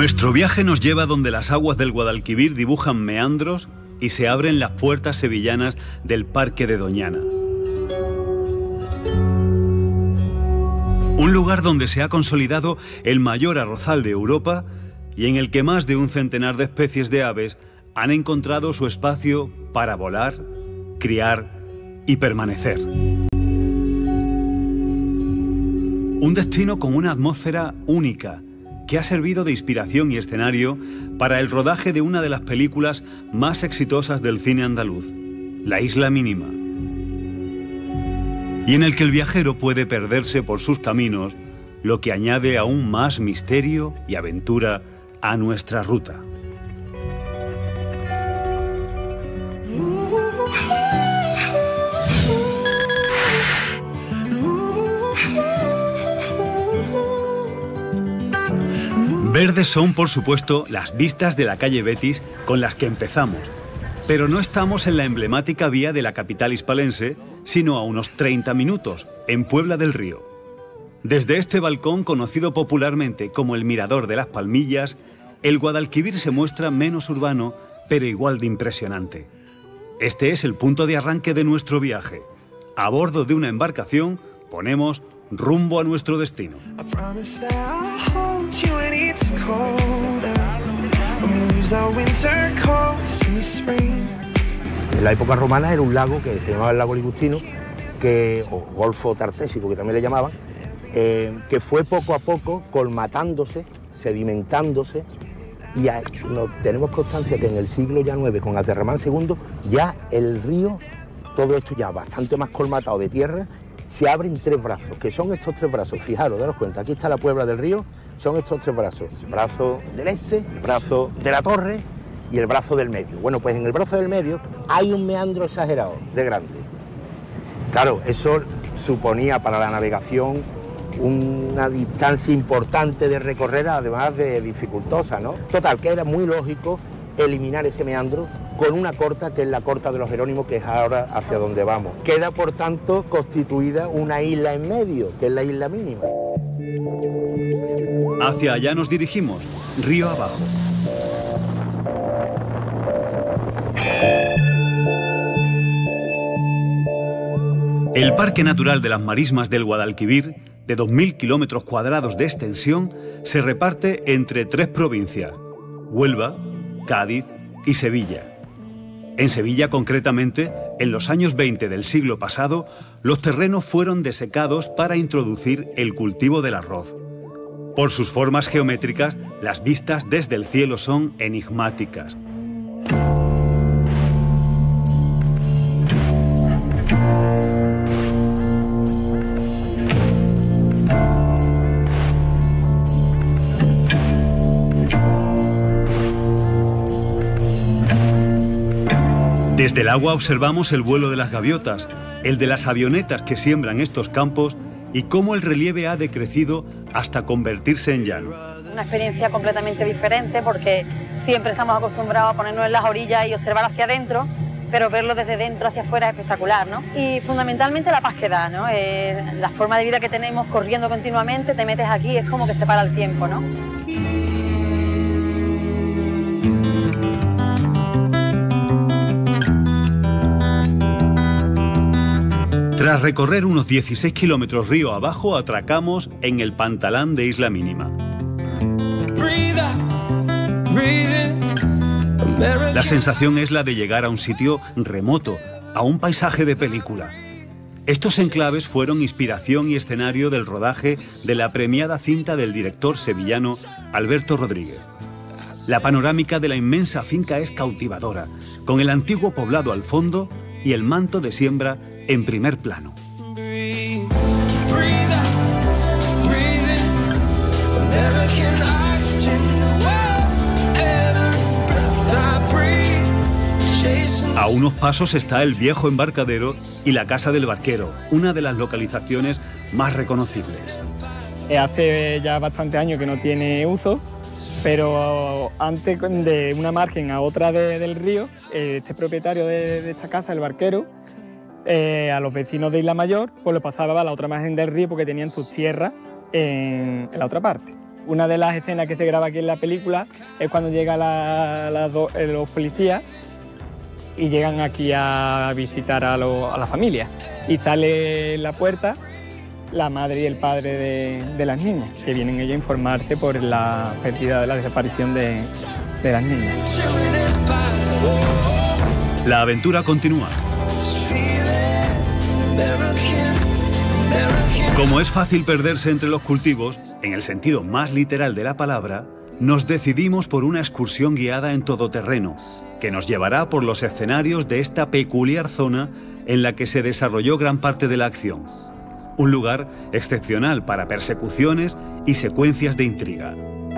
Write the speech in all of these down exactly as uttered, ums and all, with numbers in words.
Nuestro viaje nos lleva donde las aguas del Guadalquivir dibujan meandros y se abren las puertas sevillanas del Parque de Doñana. Un lugar donde se ha consolidado el mayor arrozal de Europa y en el que más de un centenar de especies de aves han encontrado su espacio para volar, criar y permanecer. Un destino con una atmósfera única que ha servido de inspiración y escenario para el rodaje de una de las películas más exitosas del cine andaluz, La Isla Mínima, y en el que el viajero puede perderse por sus caminos, lo que añade aún más misterio y aventura a nuestra ruta. Verdes son, por supuesto, las vistas de la calle Betis con las que empezamos, pero no estamos en la emblemática vía de la capital hispalense, sino a unos treinta minutos, en Puebla del Río. Desde este balcón, conocido popularmente como el Mirador de las Palmillas, el Guadalquivir se muestra menos urbano, pero igual de impresionante. Este es el punto de arranque de nuestro viaje. A bordo de una embarcación, ponemos rumbo a nuestro destino. En la época romana era un lago que se llamaba el lago Ligustino, que, o Golfo Tartésico, que también le llamaban, eh, que fue poco a poco colmatándose, sedimentándose, y a, no, tenemos constancia que en el siglo ya nueve, con Abderramán segundo, ya el río, todo esto ya bastante más colmatado de tierra, se abren tres brazos, que son estos tres brazos. Fijaros, daros cuenta, aquí está la Puebla del Río, son estos tres brazos. El brazo del este, el brazo de la torre y el brazo del medio. Bueno, pues en el brazo del medio hay un meandro exagerado, de grande. Claro, eso suponía para la navegación una distancia importante de recorrer, además de dificultosa, ¿no? Total, que era muy lógico eliminar ese meandro con una corta, que es la corta de los Jerónimos, que es ahora hacia donde vamos. Queda, por tanto, constituida una isla en medio, que es la Isla Mínima. Hacia allá nos dirigimos, río abajo. El Parque Natural de las Marismas del Guadalquivir, de dos mil kilómetros cuadrados de extensión, se reparte entre tres provincias: Huelva, Cádiz y Sevilla. En Sevilla, concretamente, en los años veinte del siglo pasado, los terrenos fueron desecados para introducir el cultivo del arroz. Por sus formas geométricas, las vistas desde el cielo son enigmáticas. Desde el agua observamos el vuelo de las gaviotas, el de las avionetas que siembran estos campos y cómo el relieve ha decrecido hasta convertirse en llano. Una experiencia completamente diferente porque siempre estamos acostumbrados a ponernos en las orillas y observar hacia adentro, pero verlo desde dentro hacia afuera es espectacular, ¿no? Y fundamentalmente la paz que da, ¿no? Eh, la forma de vida que tenemos corriendo continuamente, te metes aquí, es como que se para el tiempo, ¿no? Tras recorrer unos dieciséis kilómetros río abajo, atracamos en el pantalán de Isla Mínima. La sensación es la de llegar a un sitio remoto, a un paisaje de película. Estos enclaves fueron inspiración y escenario del rodaje de la premiada cinta del director sevillano Alberto Rodríguez. La panorámica de la inmensa finca es cautivadora, con el antiguo poblado al fondo y el manto de siembra en primer plano. A unos pasos está el viejo embarcadero y la Casa del Barquero, una de las localizaciones más reconocibles. Hace ya bastantes años que no tiene uso, pero antes de una margen a otra de, del río, este propietario de, de esta casa, el Barquero, Eh, a los vecinos de Isla Mayor, pues le pasaba a la otra margen del río porque tenían sus tierras en, en la otra parte. Una de las escenas que se graba aquí en la película es cuando llegan la, la do, los policías y llegan aquí a visitar a, lo, a la familia. Y sale en la puerta la madre y el padre de, de las niñas, que vienen ellos a informarse por la pérdida de la desaparición de, de las niñas. La aventura continúa. Como es fácil perderse entre los cultivos, en el sentido más literal de la palabra, nos decidimos por una excursión guiada en todoterreno, que nos llevará por los escenarios de esta peculiar zona en la que se desarrolló gran parte de la acción. Un lugar excepcional para persecuciones y secuencias de intriga.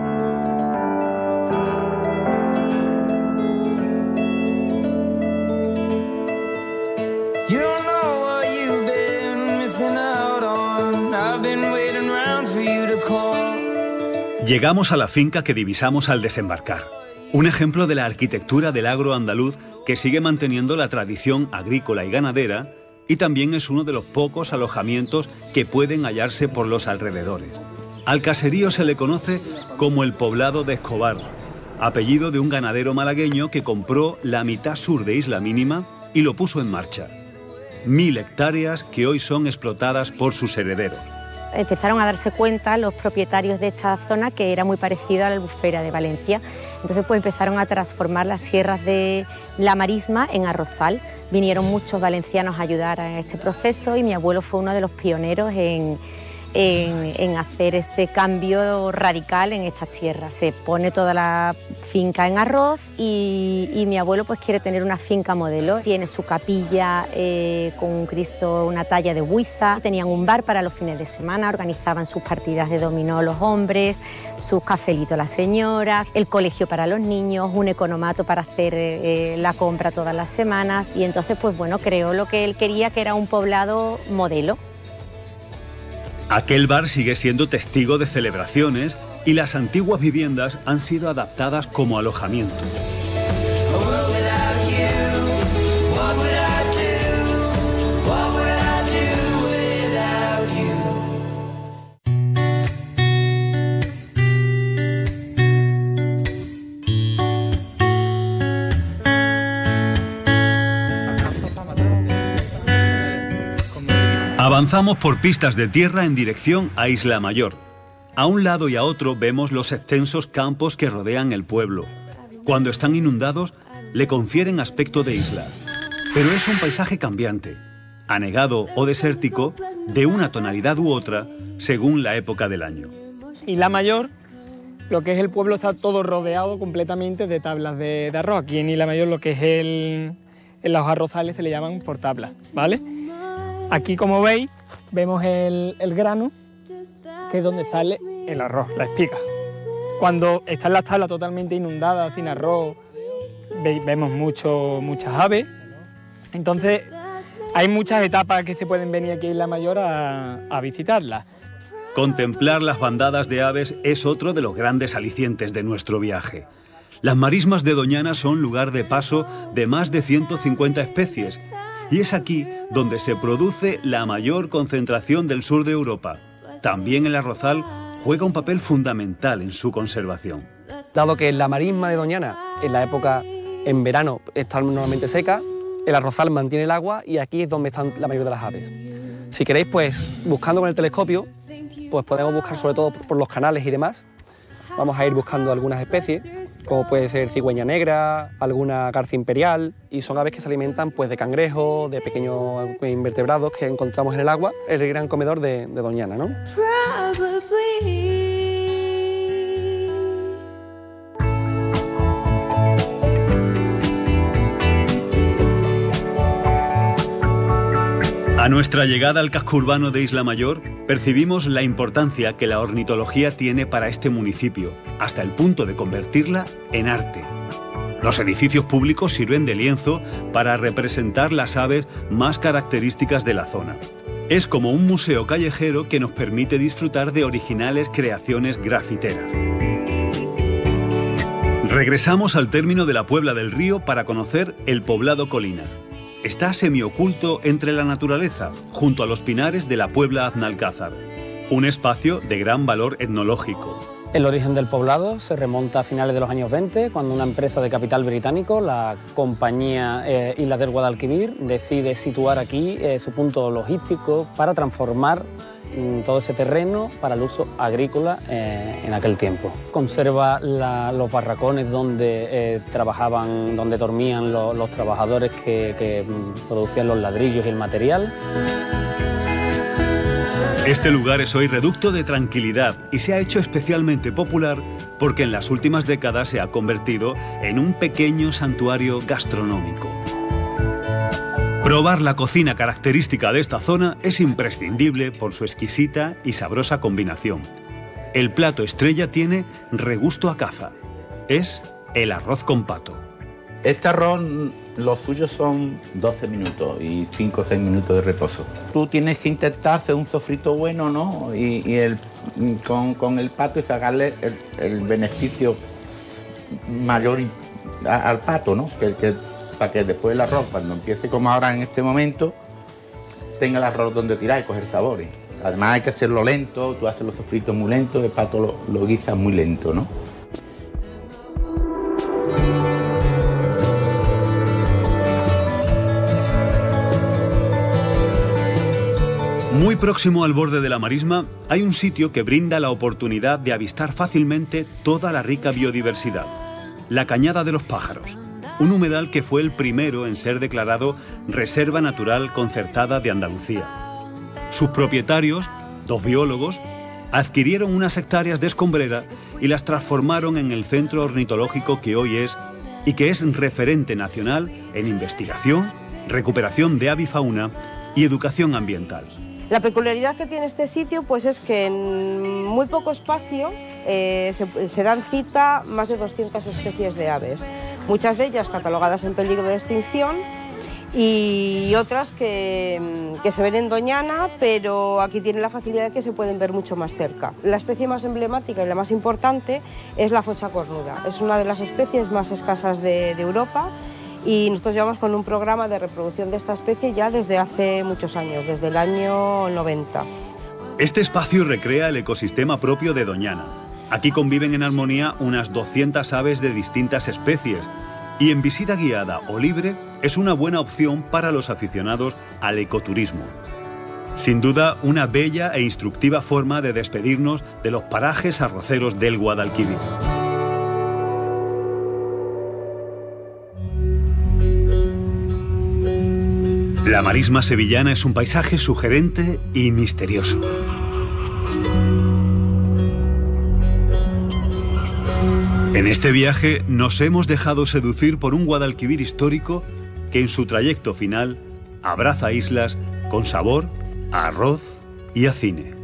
Llegamos a la finca que divisamos al desembarcar. Un ejemplo de la arquitectura del agro andaluz que sigue manteniendo la tradición agrícola y ganadera, y también es uno de los pocos alojamientos que pueden hallarse por los alrededores. Al caserío se le conoce como el Poblado de Escobar, apellido de un ganadero malagueño que compró la mitad sur de Isla Mínima y lo puso en marcha. Mil hectáreas que hoy son explotadas por sus herederos. Empezaron a darse cuenta los propietarios de esta zona que era muy parecido a la Albufera de Valencia. Entonces pues empezaron a transformar las tierras de la marisma en arrozal. Vinieron muchos valencianos a ayudar a este proceso y mi abuelo fue uno de los pioneros en, en, en hacer este cambio radical en estas tierras. Se pone toda la finca en arroz y, y mi abuelo pues quiere tener una finca modelo. Tiene su capilla eh, con un Cristo, una talla de Huiza. Tenían un bar para los fines de semana, organizaban sus partidas de dominó los hombres, sus cafelitos las señoras, el colegio para los niños, un economato para hacer eh, la compra todas las semanas. Y entonces pues bueno, creó lo que él quería, que era un poblado modelo. Aquel bar sigue siendo testigo de celebraciones y las antiguas viviendas han sido adaptadas como alojamiento. Avanzamos por pistas de tierra en dirección a Isla Mayor. A un lado y a otro vemos los extensos campos que rodean el pueblo. Cuando están inundados, le confieren aspecto de isla. Pero es un paisaje cambiante, anegado o desértico, de una tonalidad u otra, según la época del año. Isla Mayor, lo que es el pueblo, está todo rodeado completamente de tablas de, de arroz. Aquí en Isla Mayor lo que es el, en los arrozales se le llaman por tablas, ¿vale? Aquí, como veis, vemos el, el grano, que es donde sale el arroz, la espiga. Cuando están las tablas totalmente inundadas, sin arroz, ve, vemos mucho, muchas aves. Entonces, hay muchas etapas que se pueden venir aquí a Isla Mayor a, a visitarlas. Contemplar las bandadas de aves es otro de los grandes alicientes de nuestro viaje. Las marismas de Doñana son lugar de paso de más de ciento cincuenta especies, y es aquí donde se produce la mayor concentración del sur de Europa. También el arrozal juega un papel fundamental en su conservación. Dado que la marisma de Doñana, en la época, en verano, está normalmente seca, el arrozal mantiene el agua y aquí es donde están la mayoría de las aves. Si queréis, pues, buscando con el telescopio, pues podemos buscar sobre todo por los canales y demás. Vamos a ir buscando algunas especies, como puede ser cigüeña negra, alguna garza imperial, y son aves que se alimentan pues, de cangrejos, de pequeños invertebrados que encontramos en el agua, el gran comedor de, de Doñana, ¿no? A nuestra llegada al casco urbano de Isla Mayor, percibimos la importancia que la ornitología tiene para este municipio, hasta el punto de convertirla en arte. Los edificios públicos sirven de lienzo para representar las aves más características de la zona. Es como un museo callejero que nos permite disfrutar de originales creaciones grafiteras. Regresamos al término de la Puebla del Río para conocer el poblado Colina. Está semioculto entre la naturaleza, junto a los pinares de la Puebla Aznalcázar. Un espacio de gran valor etnológico, El origen del poblado se remonta a finales de los años veinte, cuando una empresa de capital británico, la compañía eh, Islas del Guadalquivir, decide situar aquí eh, su punto logístico para transformar mm, todo ese terreno para el uso agrícola eh, en aquel tiempo. Conserva la, los barracones donde eh, trabajaban, donde dormían lo, los trabajadores que, que mm, producían los ladrillos y el material. Este lugar es hoy reducto de tranquilidad y se ha hecho especialmente popular porque en las últimas décadas se ha convertido en un pequeño santuario gastronómico. Probar la cocina característica de esta zona es imprescindible por su exquisita y sabrosa combinación. El plato estrella tiene regusto a caza. Es el arroz con pato. Este arroz, los suyos son doce minutos y cinco o seis minutos de reposo. Tú tienes que intentar hacer un sofrito bueno, ¿no? Y, y el, con, con el pato y sacarle el, el beneficio mayor a, al pato, ¿no? Que, que, para que después el arroz, cuando empiece como ahora en este momento, tenga el arroz donde tirar y coger sabores. Además hay que hacerlo lento, tú haces los sofritos muy lentos, el pato lo, lo guisas muy lento, ¿no? Muy próximo al borde de la marisma hay un sitio que brinda la oportunidad de avistar fácilmente toda la rica biodiversidad, la Cañada de los Pájaros, un humedal que fue el primero en ser declarado Reserva Natural Concertada de Andalucía. Sus propietarios, dos biólogos, adquirieron unas hectáreas de escombrera y las transformaron en el centro ornitológico que hoy es y que es referente nacional en investigación, recuperación de avifauna y educación ambiental. La peculiaridad que tiene este sitio pues es que en muy poco espacio eh, se, se dan cita más de doscientas especies de aves, muchas de ellas catalogadas en peligro de extinción y otras que, que se ven en Doñana, pero aquí tienen la facilidad de que se pueden ver mucho más cerca. La especie más emblemática y la más importante es la focha cornuda, es una de las especies más escasas de, de Europa. Y nosotros llevamos con un programa de reproducción de esta especie ya desde hace muchos años, desde el año noventa. Este espacio recrea el ecosistema propio de Doñana. Aquí conviven en armonía unas doscientas aves de distintas especies y en visita guiada o libre es una buena opción para los aficionados al ecoturismo. Sin duda, una bella e instructiva forma de despedirnos de los parajes arroceros del Guadalquivir. La marisma sevillana es un paisaje sugerente y misterioso. En este viaje nos hemos dejado seducir por un Guadalquivir histórico que en su trayecto final abraza islas con sabor a arroz y a cine.